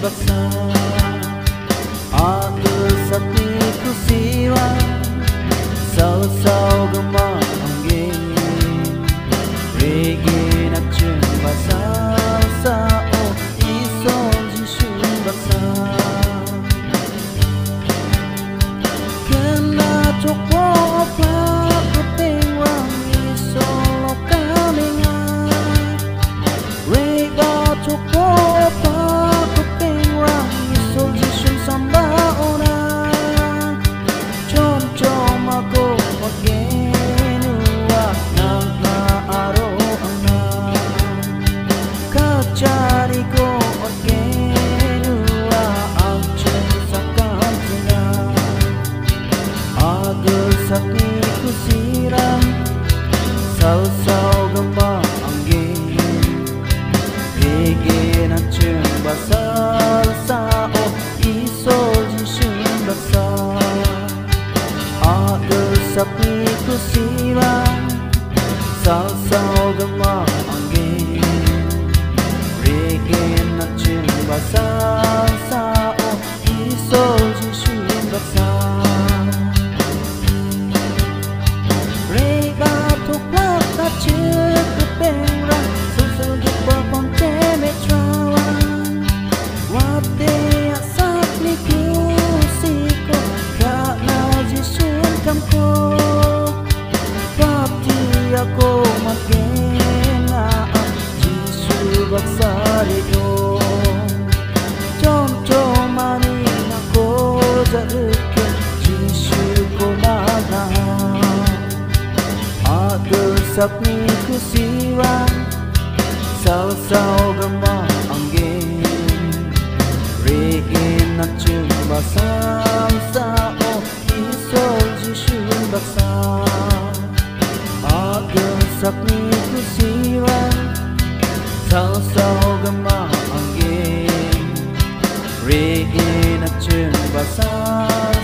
baksa aku sakni kusiwa sao gama angin regi na chun basa sao iso jishun baksa kena chokwa pa kuping wang iso lokamenga rega chokwa pa kuping wang iso jishun samba ona chom chom ako magenua nang maaro angna kacari ko magenua ang chen sakam sina agar sakni kusiram sao gamba angin rege na chen basal sao isol jishun baksa agar sakni kusiram sao gamba angin rege na chen basal sao isol jishun baksa rega tukwa ta chưa kupeng ra sâu jumpa konte metrawan wate asak ni kusiko karena jisun kamko bapti ako magena jisu baksari do chom mani ako zaruke jisu ko mana agar sakni kusiwan sao gama angin rege na chun basam sao isol jishun baksa agar sakni kusiwan sao gama angin rege na chun basam